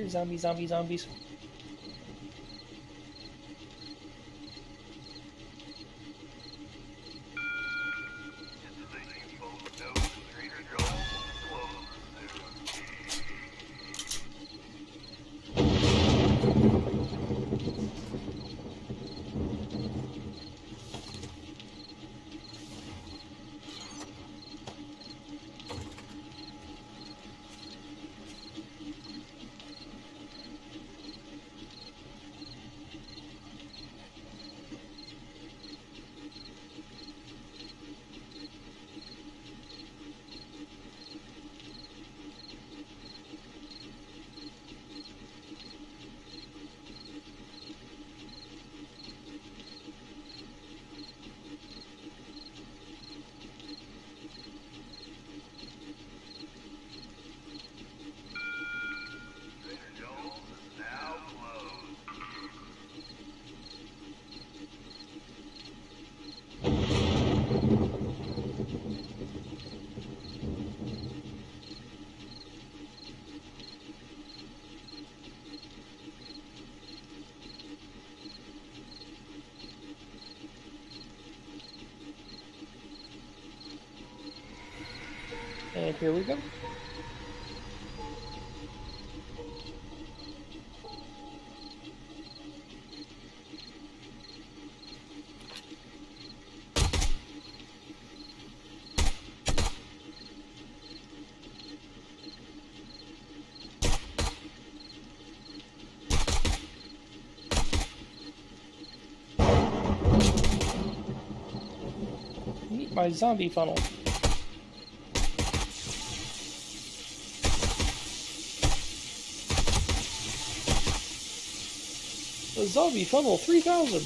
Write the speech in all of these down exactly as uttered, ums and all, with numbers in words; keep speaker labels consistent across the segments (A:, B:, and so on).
A: Zombies, zombies, zombies. And here we go. Meet my zombie funnel. The zombie funnel three thousand.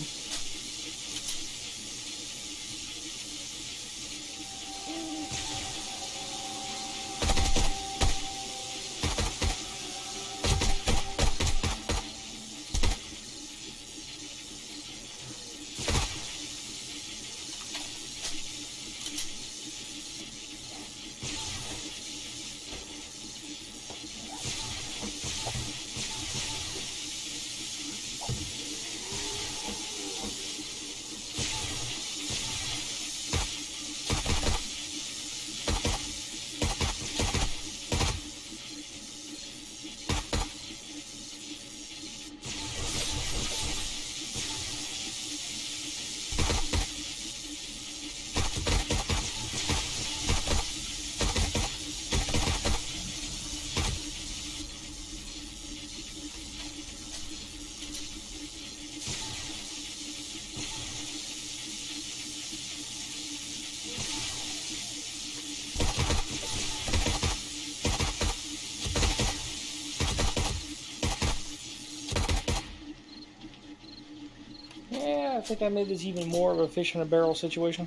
A: Yeah, I think I made this even more of a fish in a barrel situation.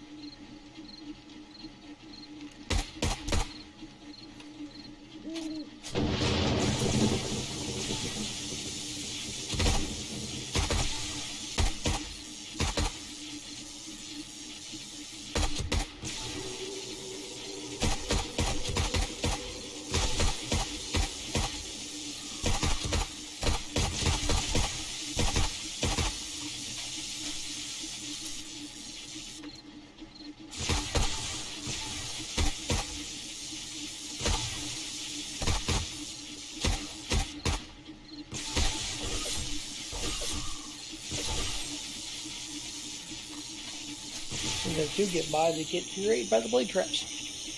A: They do get by, they get curated by the blade traps.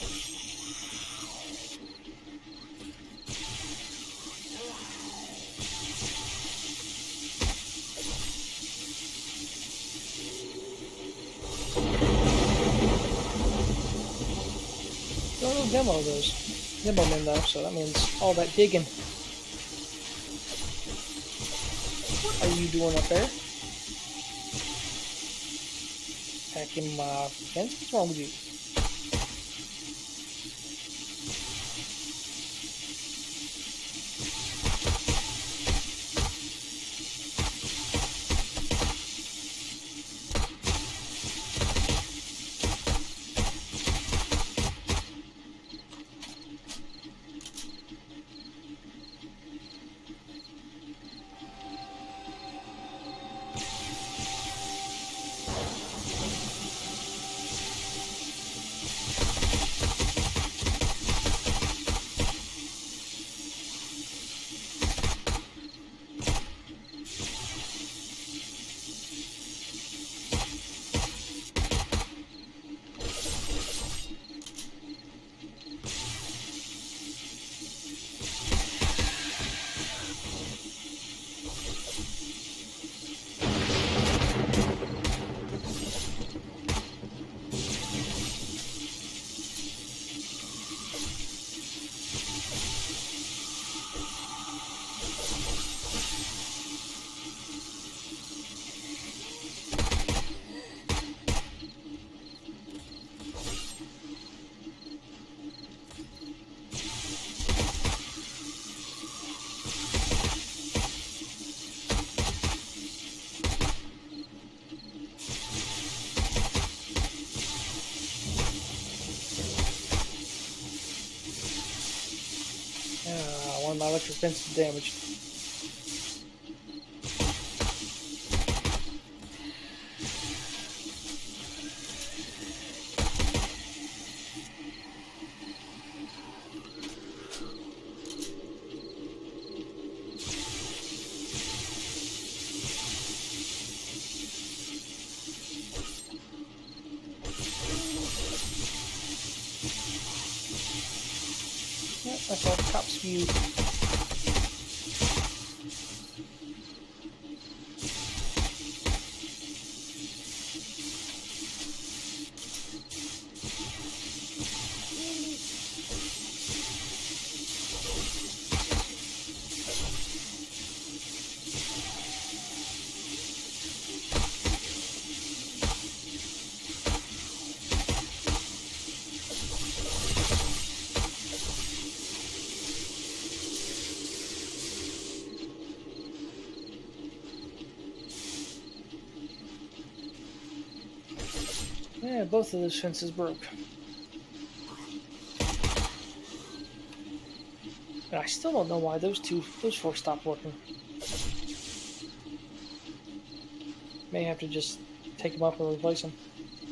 A: Don't know demo those. Demo men though, so that means all that digging. What are you doing up there? Attacking my fence? What's wrong with you? my electric fence is damaged. Yep, that's all the cops view. Yeah, both of those fences broke. And I still don't know why those two, those four stopped working. May have to just take them up and replace them.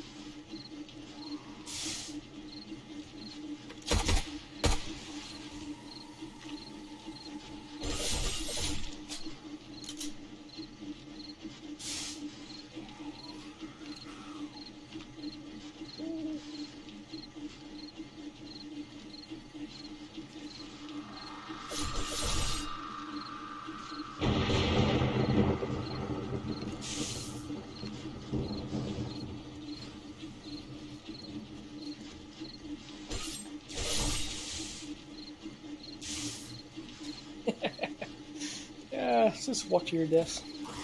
A: Yeah, just watch your deaths.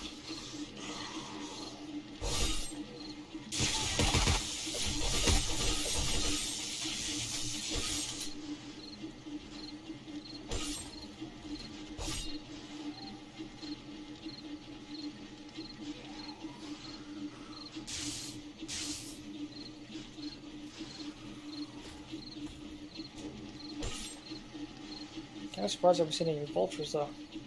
A: I'm surprised I haven't seen any vultures though.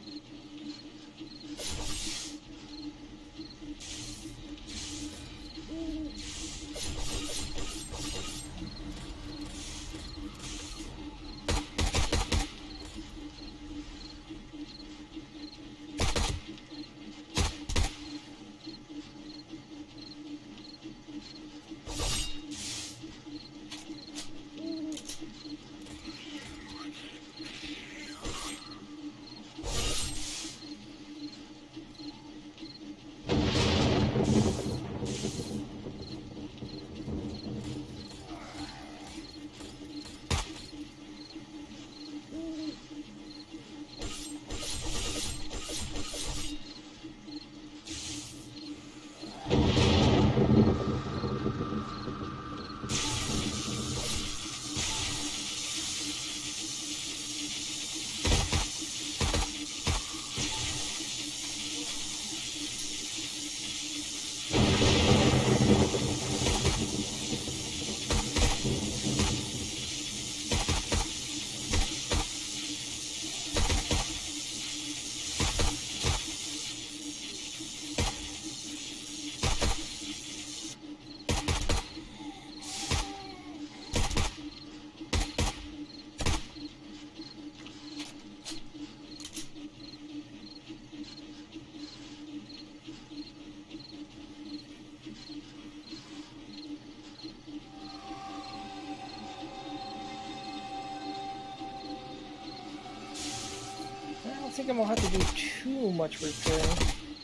A: I don't think I'm gonna have to do too much repairing.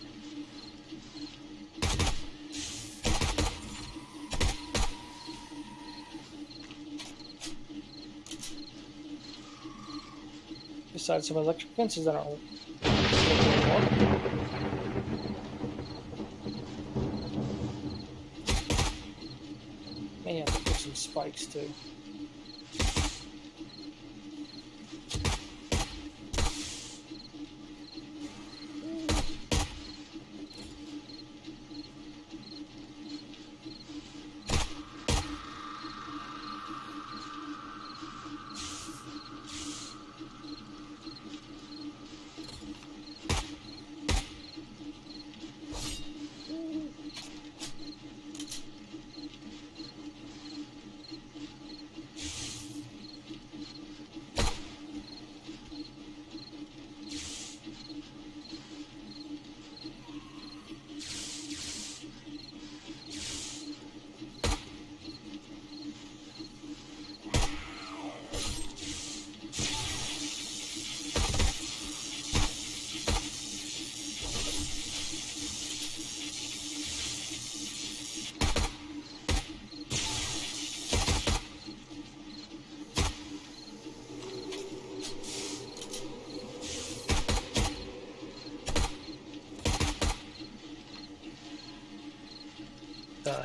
A: Besides some electric fences that aren't working anymore. May have to put some spikes too.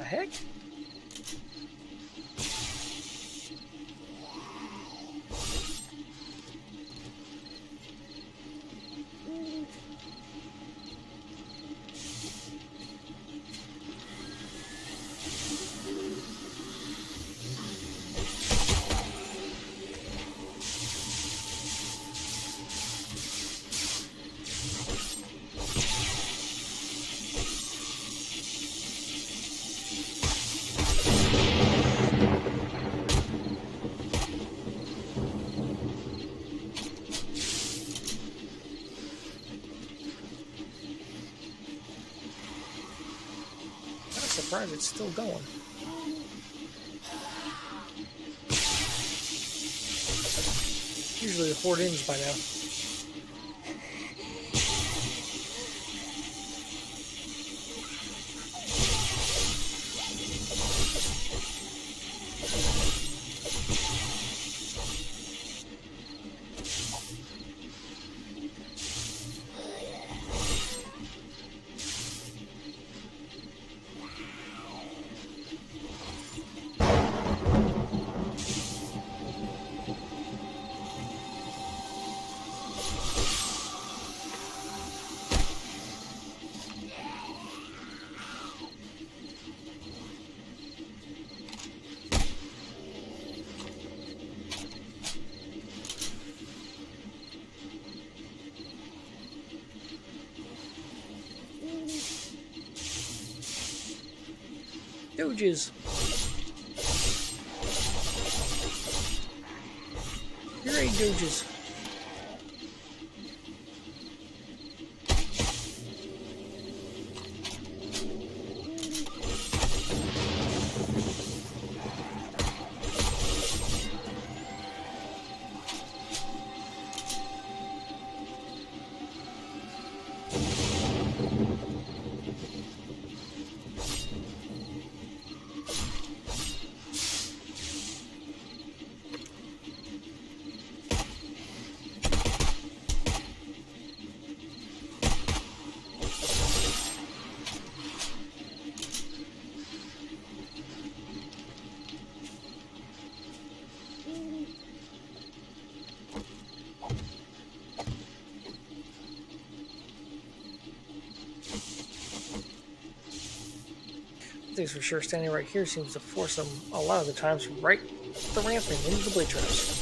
A: heck? Surprised it's still going. Usually the horde ends by now. Doges. You're eight doges. Things for sure, standing right here seems to force them a lot of the times right the ramping into the blade traps.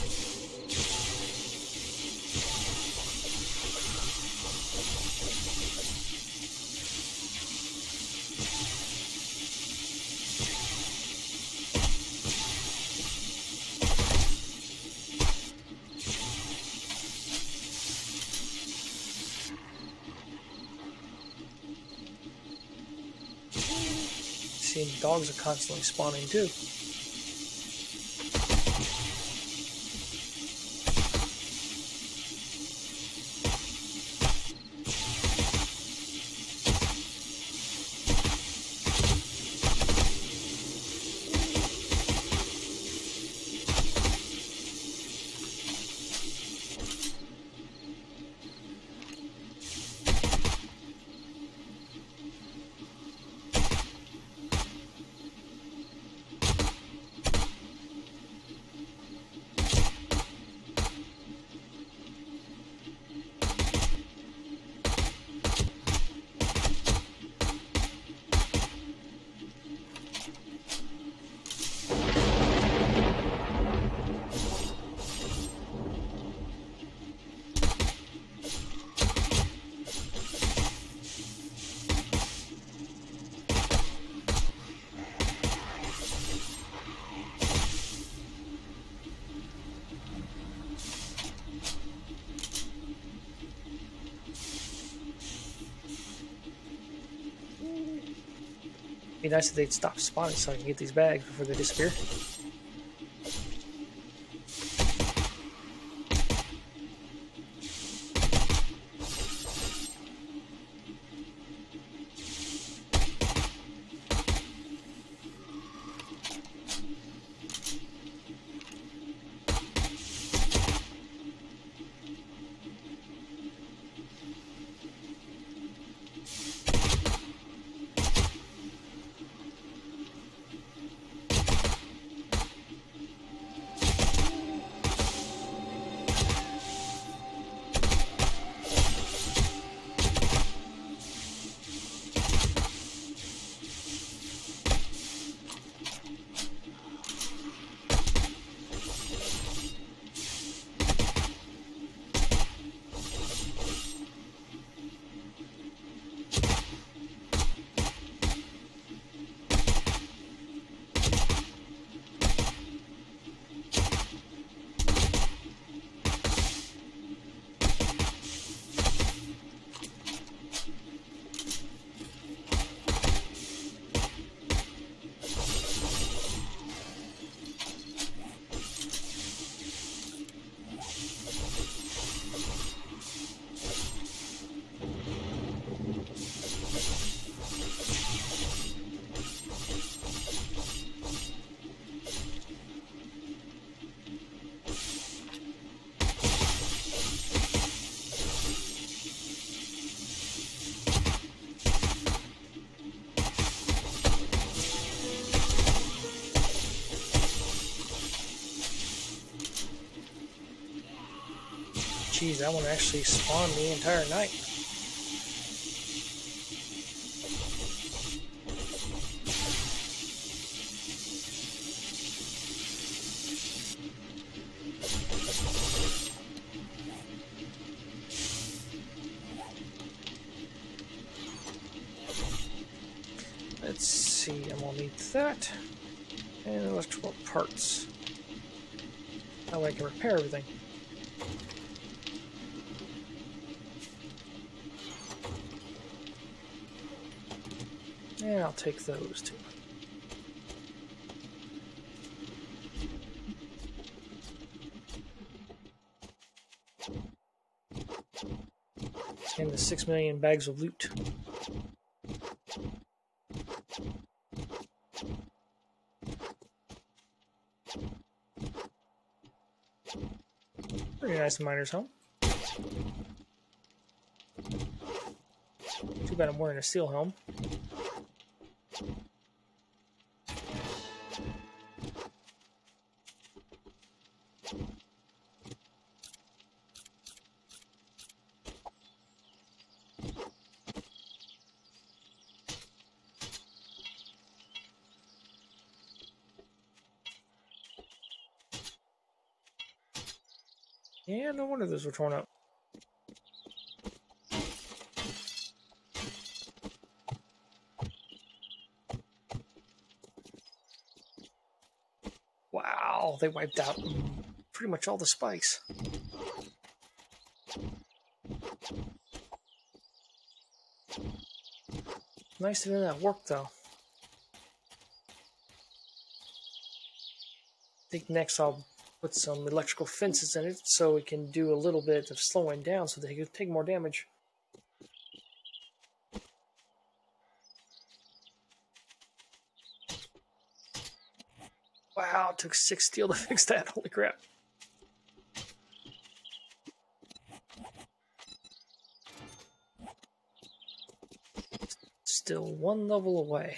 A: And dogs are constantly spawning too. Be nice if they'd stop spawning so I can get these bags before they disappear. Geez, that one actually spawned the entire night. Let's see, I'm gonna need that. And electrical parts. That way I can repair everything. And I'll take those too. And the six million bags of loot. Pretty nice miner's home. Too bad I'm wearing a steel helm. Yeah, no wonder those were torn up. Wow, they wiped out pretty much all the spikes. Nice to know that worked, though. I think next I'll put some electrical fences in it so it can do a little bit of slowing down so they can take more damage. Wow, it took six steel to fix that. Holy crap. Still one level away.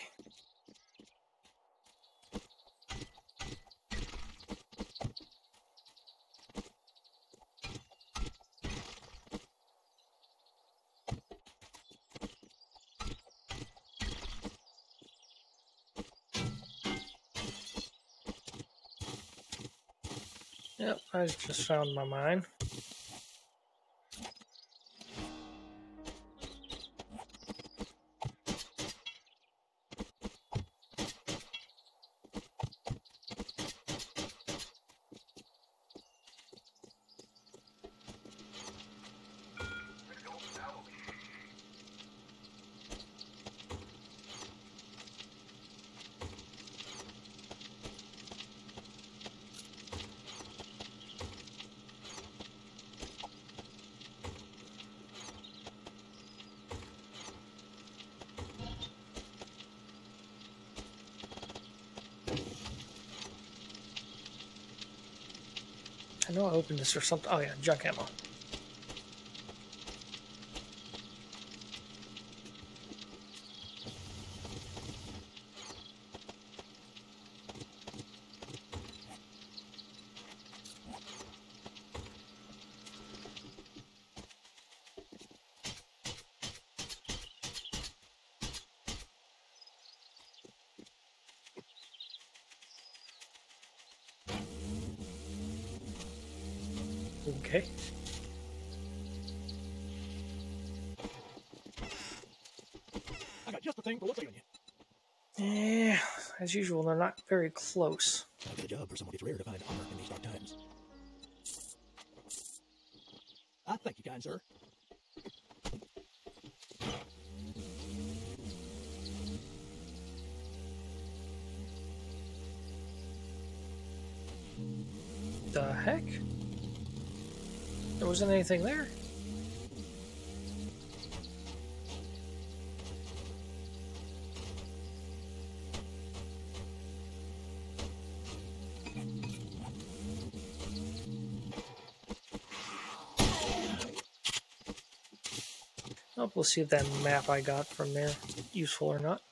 A: Yep, I just found my mine. I know I opened this or something. Oh yeah, junk ammo. Okay.
B: I got just the thing for what's ailing you.
A: Yeah, as usual, they're not very close.
B: I'll get a job for someone gets rare to find armor in these dark times. I thank you, kind sir.
A: The heck? There wasn't anything there. Oh, we'll see if that map I got from there is useful or not.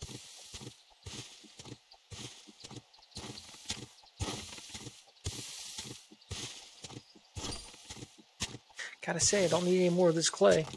A: Gotta say, I don't need any more of this clay.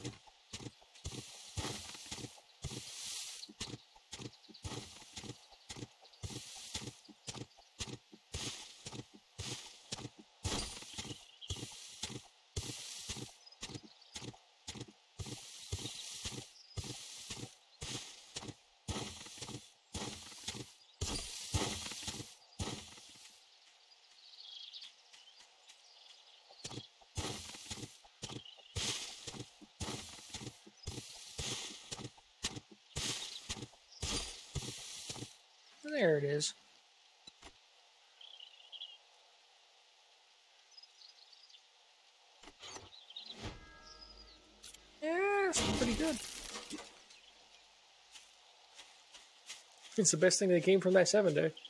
A: There it is. Yeah, it's pretty good. It's the best thing that came from that seven day.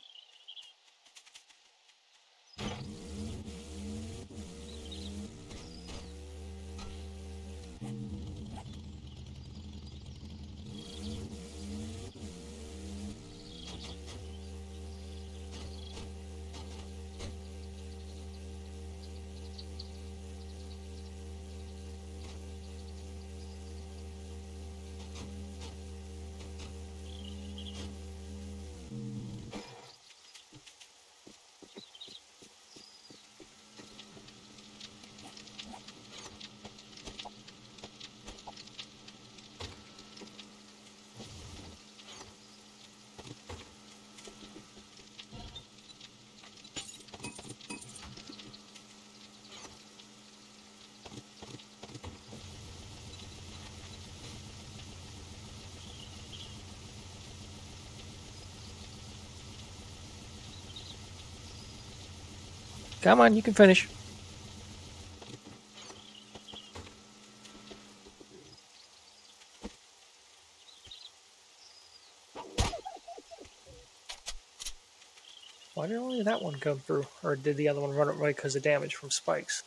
A: Come on, you can finish. Why did only that one come through? Or did the other one run away because of damage from spikes?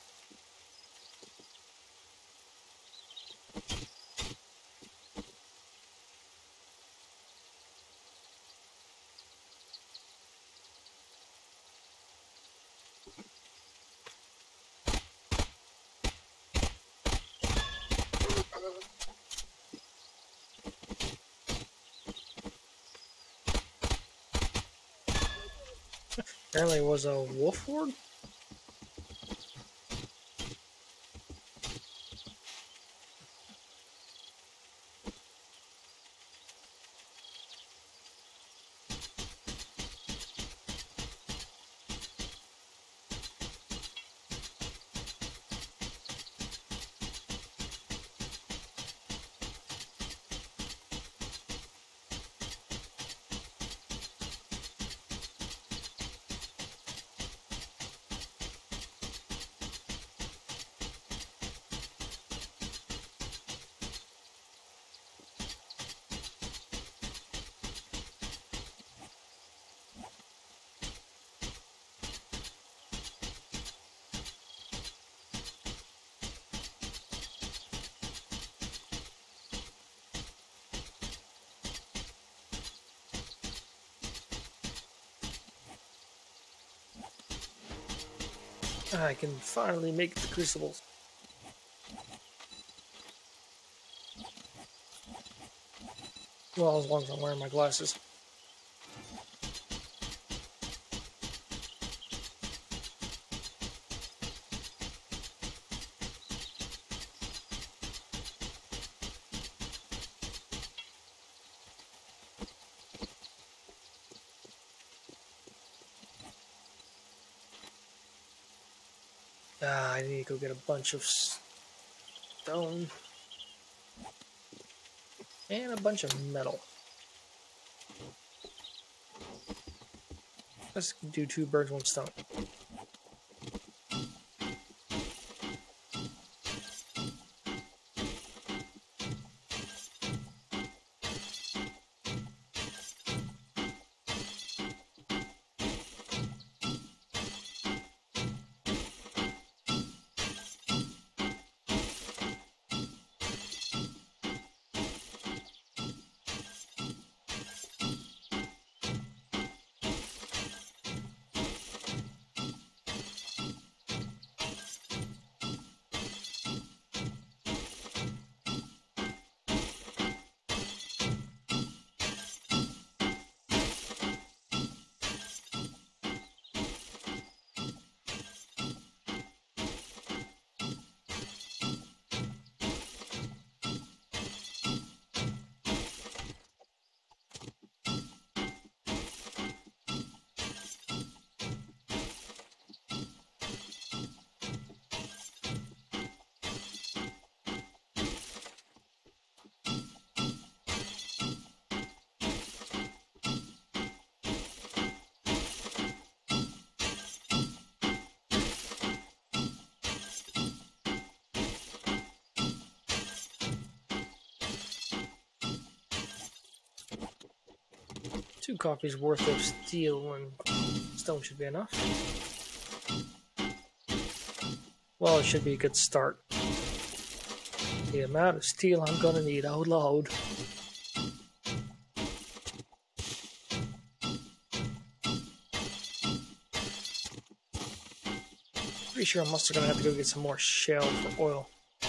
A: Apparently it was a wolf horde? I can finally make the crucibles. Well, as long as I'm wearing my glasses. Ah, I need to go get a bunch of stone and a bunch of metal. Let's do two birds, one stone. Two copies worth of steel and stone should be enough. Well, it should be a good start. The amount of steel I'm gonna need, oh lord. Pretty sure I'm also gonna have to go get some more shell for oil.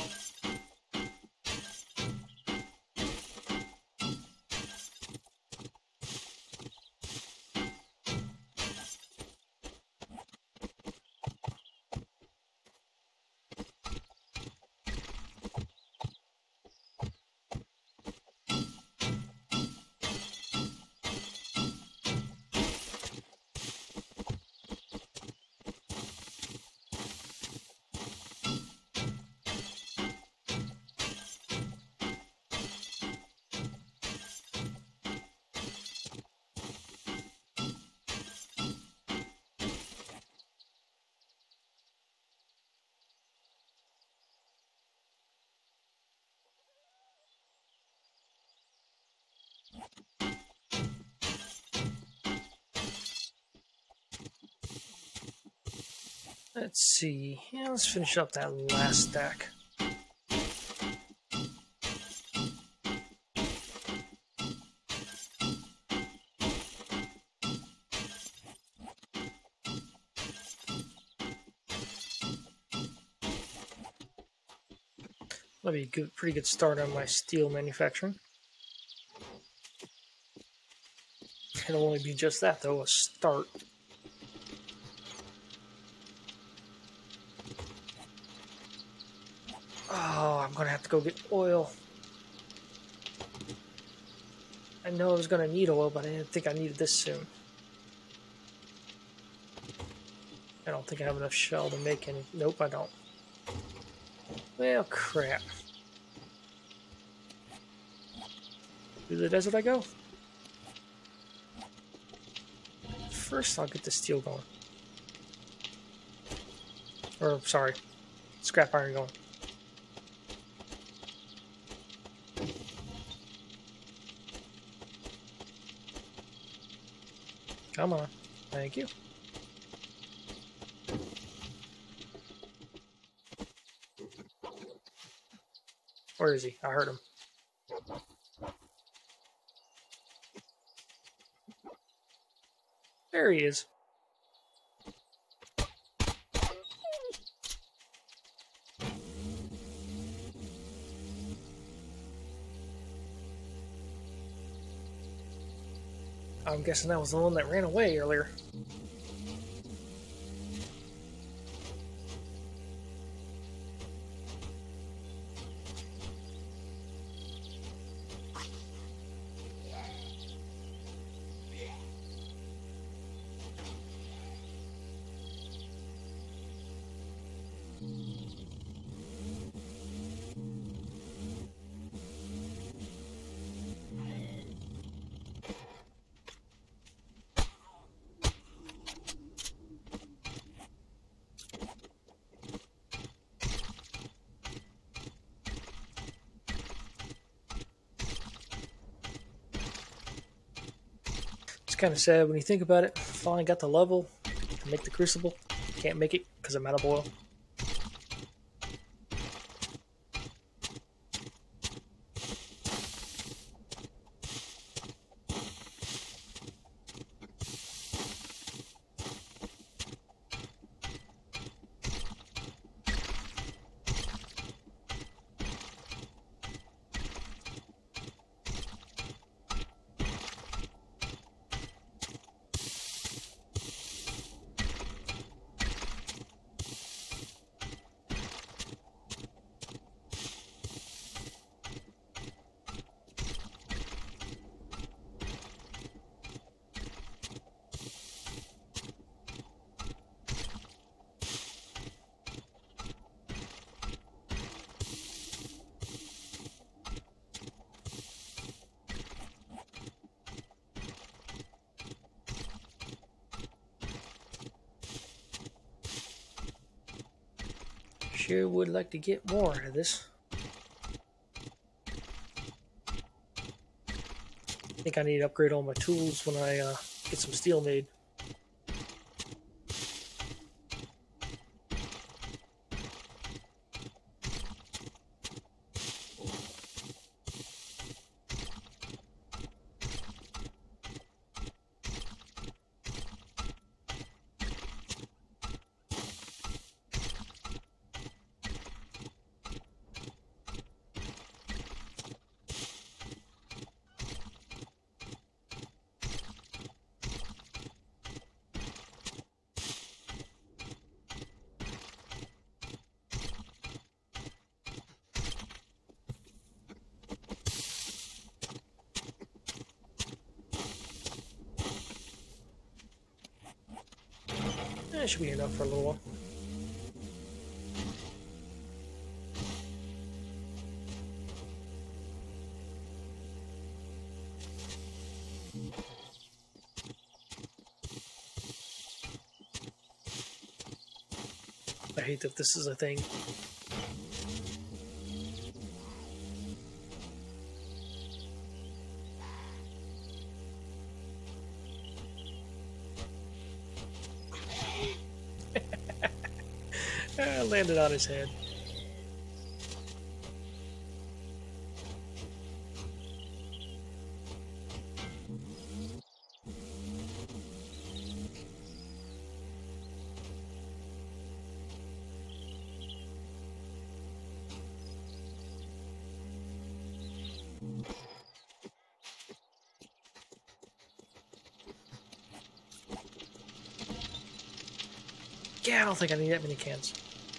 A: Let's see. Yeah, let's finish up that last stack. That'll be a good, pretty good start on my steel manufacturing. It'll only be just that, though, a start. Oh, I'm gonna have to go get oil. I know I was gonna need oil, but I didn't think I needed this soon. I don't think I have enough shell to make any. Nope, I don't. Well, crap. Through the desert I go. First, I'll get the steel going. Or, sorry, scrap iron going. Come on. Thank you. Where is he? I heard him. There he is. I'm guessing that was the one that ran away earlier. It's kind of sad when you think about it. Finally got the level to make the crucible. Can't make it because I'm out of oil. Sure would like to get more out of this. think I need to upgrade all my tools when I uh, get some steel made. That should be enough for a little while. I hate that this is a thing. I landed on his head. Yeah, I don't think I need that many cans.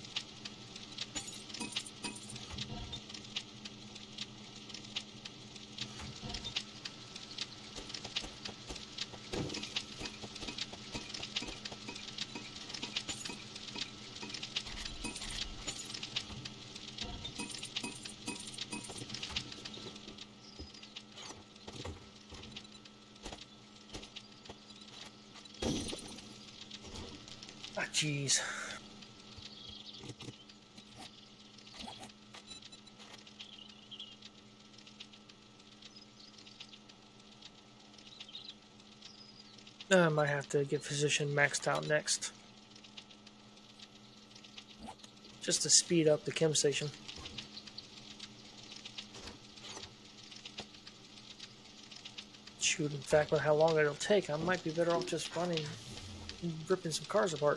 A: Ah, jeez. I might have to get physician maxed out next. Just to speed up the chem station. Shoot, in fact, with how long it'll take, I might be better off just running, ripping some cars apart.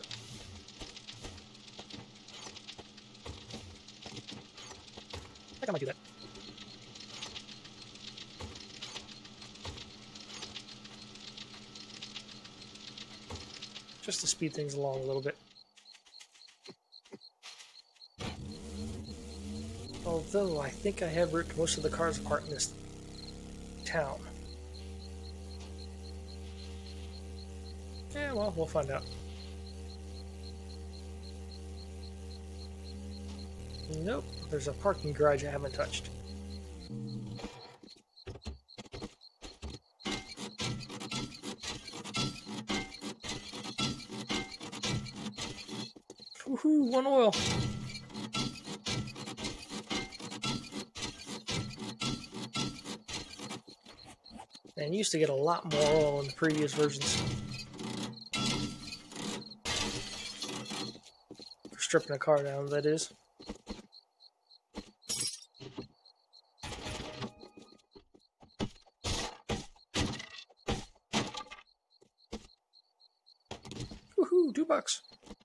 A: I think I might do that. Just to speed things along a little bit. Although I think I have ripped most of the cars apart in this town. Yeah, well, we'll find out. Nope, there's a parking garage I haven't touched. Woohoo, one oil. And used to get a lot more oil in the previous versions. For stripping a car down, that is. Woohoo, two bucks.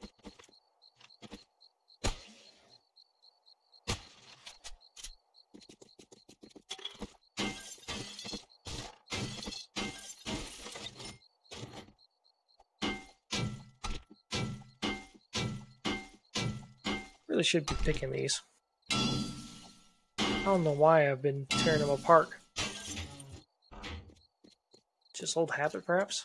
A: Really should be picking these. I don't know why I've been tearing them apart. Just old habit, perhaps?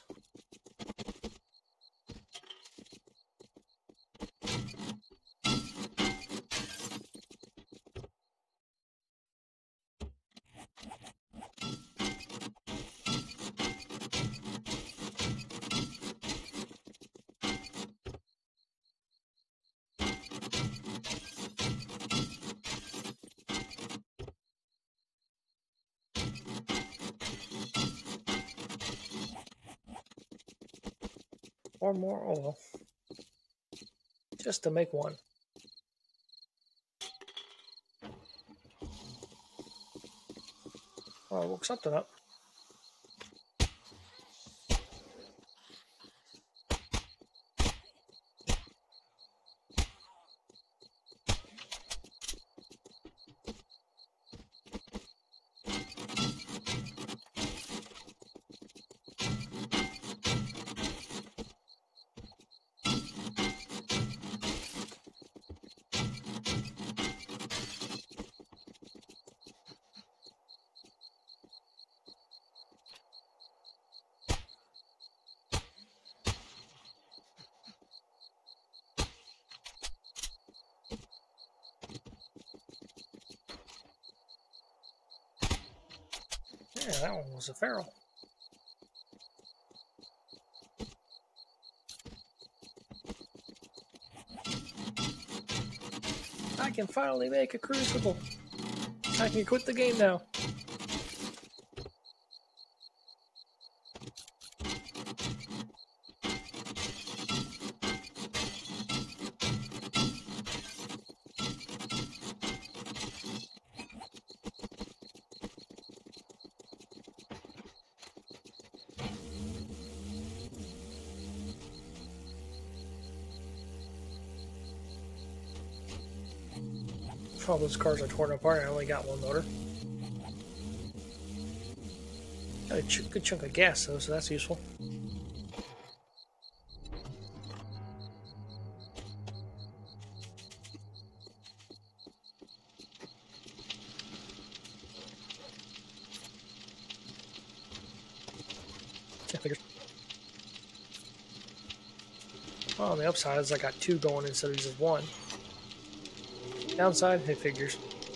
A: four more oil. Just to make one. Oh, I woke something up. Yeah, that one was a feral. I can finally make a crucible. I can quit the game now. All those cars are torn apart. I only got one motor. Got a ch good chunk of gas though, so that's useful. Yeah, figures. Well, on the upside is I got two going instead of just one. Downside, it figures.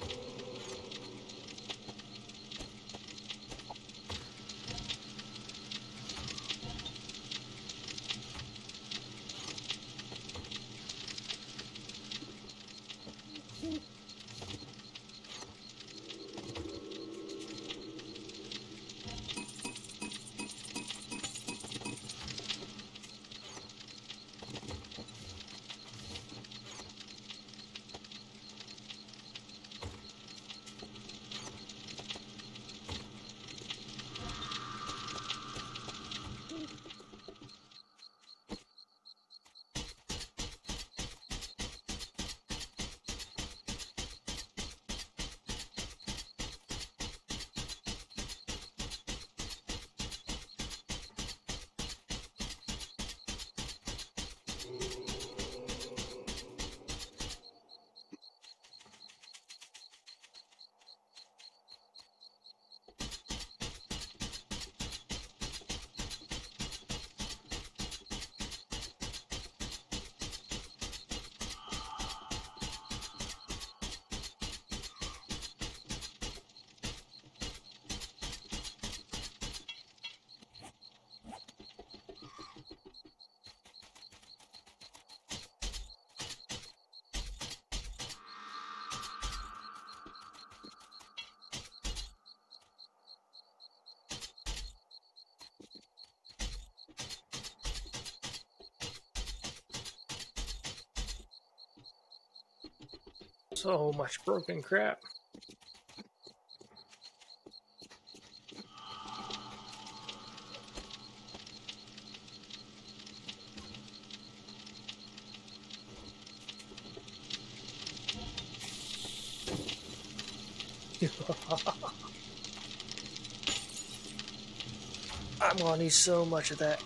A: So much broken crap. I'm gonna need so much of that.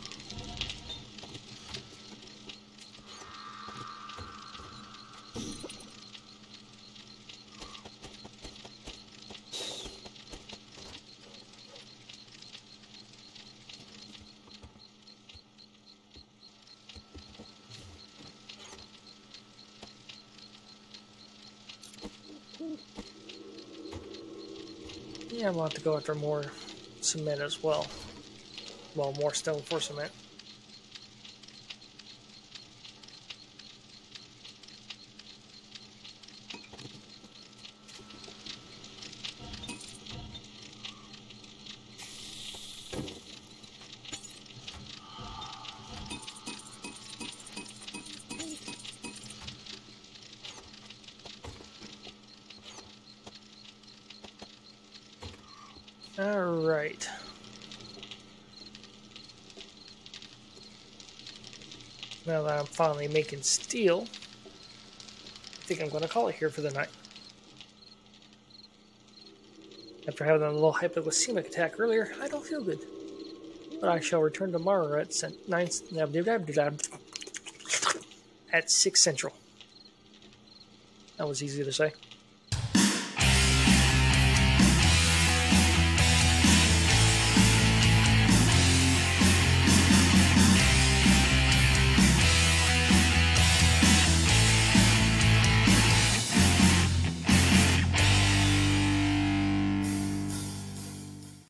A: Yeah, I'm gonna have to go after more cement as well. Well, more stone for cement. Alright. Now that I'm finally making steel, I think I'm going to call it here for the night. After having a little hypoglycemic attack earlier, I don't feel good. But I shall return tomorrow at nine at six Central. That was easy to say.